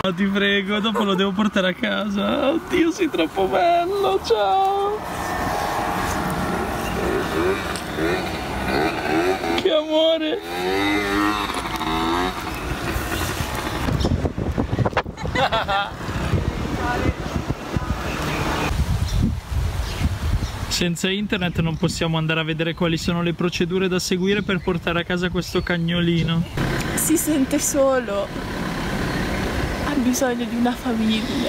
No, ti prego, dopo lo devo portare a casa. Oddio, sei troppo bello, ciao. Che amore. Senza internet non possiamo andare a vedere quali sono le procedure da seguire per portare a casa questo cagnolino. Si sente solo, ha bisogno di una famiglia.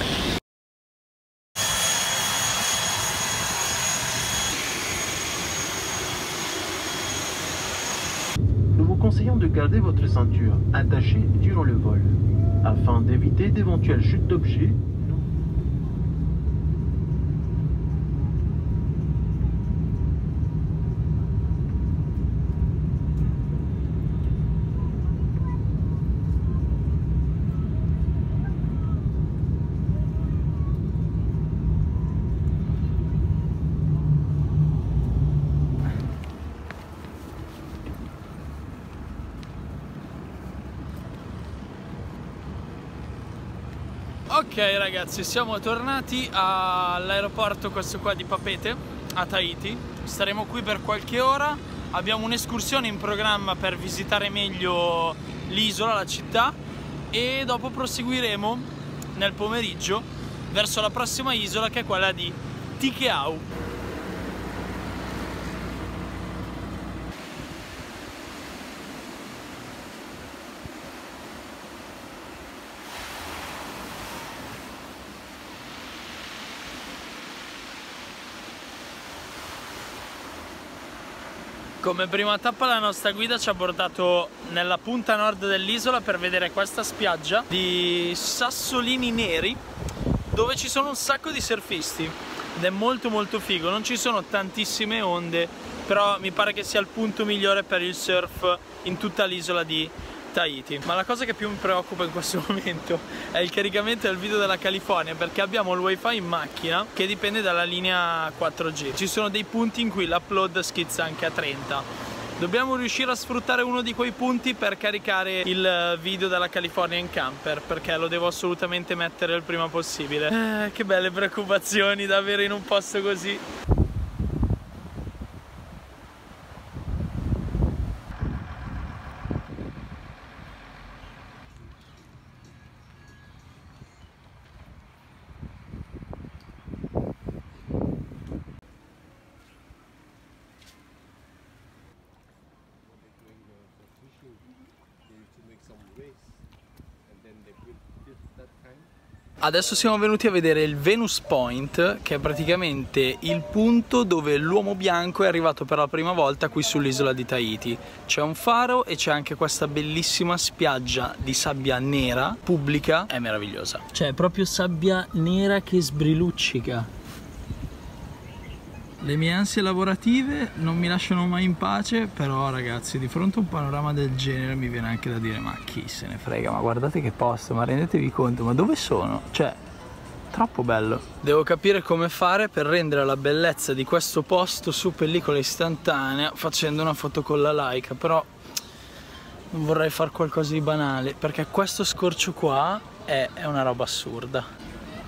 Nous vous conseillons de garder votre ceinture attachée durant le vol, afin d'éviter d'éventuelles chutes d'objets. Ok ragazzi, siamo tornati all'aeroporto questo qua di Papeete, a Tahiti. Staremo qui per qualche ora. Abbiamo un'escursione in programma per visitare meglio l'isola, la città, e dopo proseguiremo nel pomeriggio verso la prossima isola, che è quella di Tikehau. Come prima tappa la nostra guida ci ha portato nella punta nord dell'isola per vedere questa spiaggia di sassolini neri dove ci sono un sacco di surfisti ed è molto figo. Non ci sono tantissime onde, però mi pare che sia il punto migliore per il surf in tutta l'isola di Tahiti. Ma la cosa che più mi preoccupa in questo momento è il caricamento del video della California, perché abbiamo il wifi in macchina che dipende dalla linea 4G. Ci sono dei punti in cui l'upload schizza anche a 30. Dobbiamo riuscire a sfruttare uno di quei punti per caricare il video della California in camper, perché lo devo assolutamente mettere il prima possibile. Che belle preoccupazioni da avere in un posto così. Adesso siamo venuti a vedere il Venus Point, che è praticamente il punto dove l'uomo bianco è arrivato per la prima volta qui sull'isola di Tahiti. C'è un faro e c'è anche questa bellissima spiaggia di sabbia nera pubblica, è meravigliosa. Cioè, è proprio sabbia nera che sbriluccica. Le mie ansie lavorative non mi lasciano mai in pace, però ragazzi, di fronte a un panorama del genere mi viene anche da dire: ma chi se ne frega, ma guardate che posto, ma rendetevi conto, ma dove sono? Cioè, troppo bello. Devo capire come fare per rendere la bellezza di questo posto su pellicola istantanea facendo una foto con la Leica, però non vorrei fare qualcosa di banale, perché questo scorcio qua è una roba assurda.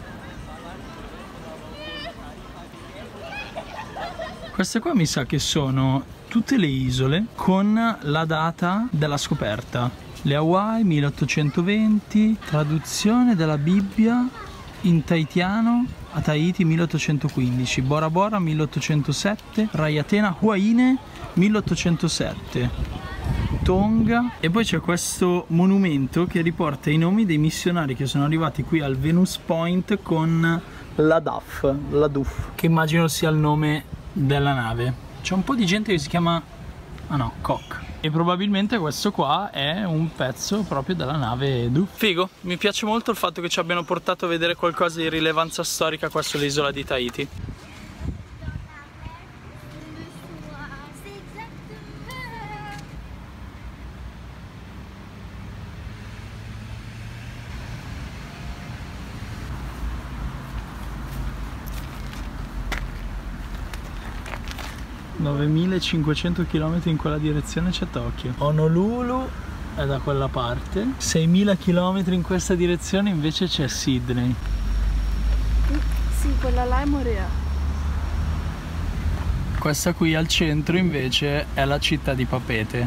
Queste qua mi sa che sono tutte le isole con la data della scoperta. Le Hawaii 1820, traduzione della Bibbia in tahitiano a Tahiti 1815, Bora Bora 1807, Raiatena Huaine 1807, Tonga. E poi c'è questo monumento che riporta i nomi dei missionari che sono arrivati qui al Venus Point con la DUF, che immagino sia il nome della nave. C'è un po' di gente che si chiama, ah no, Koch, e probabilmente questo qua è un pezzo proprio della nave DUF. Figo, mi piace molto il fatto che ci abbiano portato a vedere qualcosa di rilevanza storica qua sull'isola di Tahiti. (9.500 km in quella direzione c'è Tokyo). Honolulu è da quella parte. 6.000 km in questa direzione invece c'è Sydney. Sì, quella là è Morea. Questa qui al centro invece è la città di Papeete.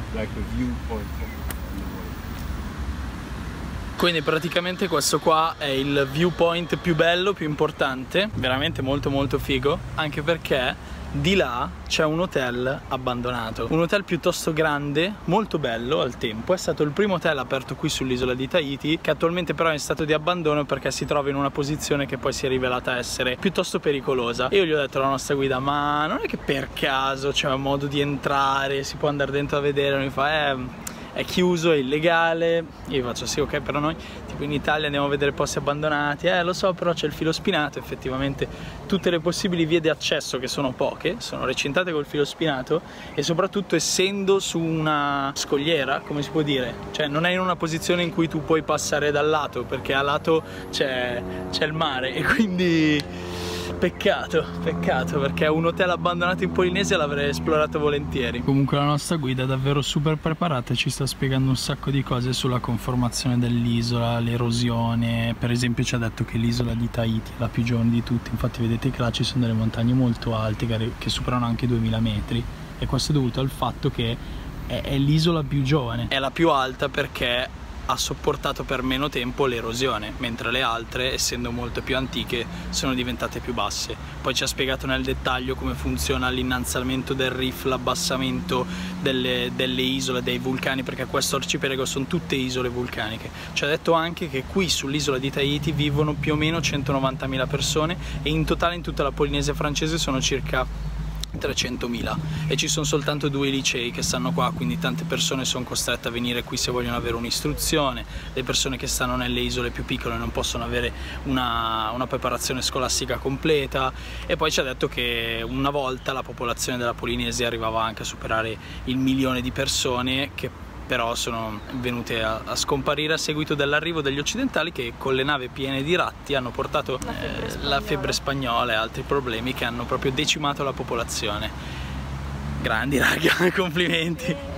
Quindi praticamente questo qua è il viewpoint più bello, più importante, veramente molto molto figo, anche perché di là c'è un hotel abbandonato, un hotel piuttosto grande, molto bello al tempo. È stato il primo hotel aperto qui sull'isola di Tahiti, che attualmente però è in stato di abbandono perché si trova in una posizione che poi si è rivelata essere piuttosto pericolosa. E io gli ho detto alla nostra guida: ma non è che per caso c'è un modo di entrare, si può andare dentro a vedere? Mi fa è chiuso, è illegale. Io gli faccio: sì, ok, però noi tipo in Italia andiamo a vedere posti abbandonati. Lo so, però c'è il filo spinato. Effettivamente tutte le possibili vie di accesso, che sono poche, sono recintate col filo spinato, e soprattutto essendo su una scogliera, come si può dire, cioè non è in una posizione in cui tu puoi passare dal lato, perché a lato c'è il mare, e quindi peccato, perché un hotel abbandonato in Polinesia l'avrei esplorato volentieri. Comunque la nostra guida è davvero super preparata e ci sta spiegando un sacco di cose sulla conformazione dell'isola, l'erosione. Per esempio ci ha detto che l'isola di Tahiti è la più giovane di tutte, infatti vedete che là ci sono delle montagne molto alte che superano anche i 2000 metri, e questo è dovuto al fatto che è l'isola più giovane, è la più alta perché ha sopportato per meno tempo l'erosione, mentre le altre, essendo molto più antiche, sono diventate più basse. Poi ci ha spiegato nel dettaglio come funziona l'innalzamento del reef, l'abbassamento delle isole, dei vulcani, perché questo arcipelago sono tutte isole vulcaniche. Ci ha detto anche che qui sull'isola di Tahiti vivono più o meno 190.000 persone, e in totale in tutta la Polinesia francese sono circa 300.000, e ci sono soltanto 2 licei che stanno qua, quindi tante persone sono costrette a venire qui se vogliono avere un'istruzione. Le persone che stanno nelle isole più piccole non possono avere una preparazione scolastica completa. E poi ci ha detto che una volta la popolazione della Polinesia arrivava anche a superare il 1.000.000 di persone, che però sono venute a scomparire a seguito dell'arrivo degli occidentali, che con le navi piene di ratti hanno portato la febbre spagnola e altri problemi che hanno proprio decimato la popolazione. Grandi raga, complimenti!